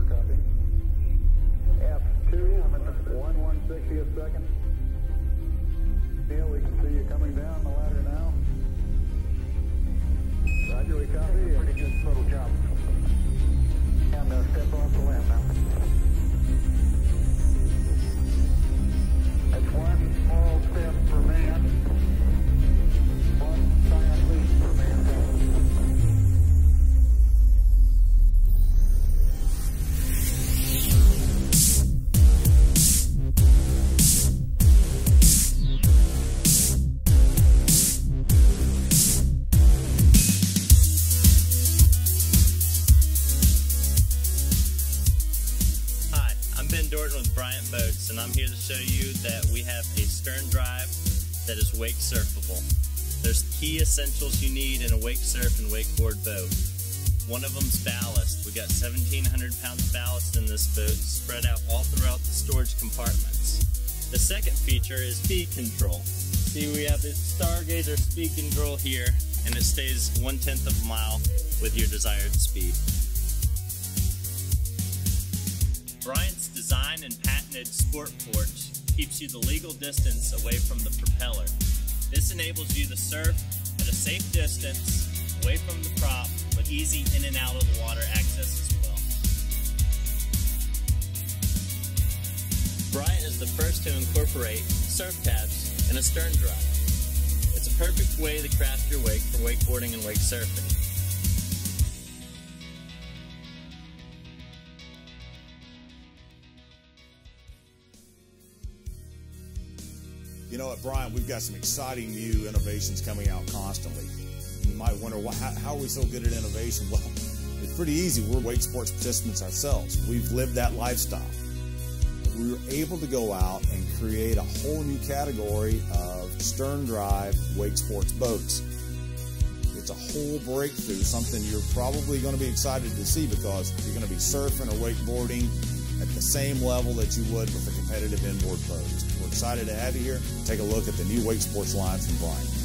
copy. F2, I'm at the 1/160th second. Neil, we can see you coming down the ladder now. Roger, we copy. Pretty good total jump. And step off the land now. That's one small step for man, one giant leap for mankind. With Bryant Boats, and I'm here to show you that we have a stern drive that is wake surfable. There's key essentials you need in a wake surf and wakeboard boat. One of them's ballast. We got 1,700 pounds of ballast in this boat spread out all throughout the storage compartments. The second feature is speed control. See, we have this Stargazer speed control here, and it stays 1/10 of a mile with your desired speed. Bryant's design and patented sport porch keeps you the legal distance away from the propeller. This enables you to surf at a safe distance away from the prop, but easy in and out of the water access as well. Bryant is the first to incorporate surf tabs in a stern drive. It's a perfect way to craft your wake for wakeboarding and wake surfing. You know, at Bryant, we've got some exciting new innovations coming out constantly. You might wonder, how are we so good at innovation? Well, it's pretty easy. We're wake sports participants ourselves. We've lived that lifestyle. We were able to go out and create a whole new category of stern drive wake sports boats. It's a whole breakthrough, something you're probably going to be excited to see, because you're going to be surfing or wakeboarding at the same level that you would with a competitive inboard boat. We're excited to have you here. Take a look at the new wake sports lines from Bryant.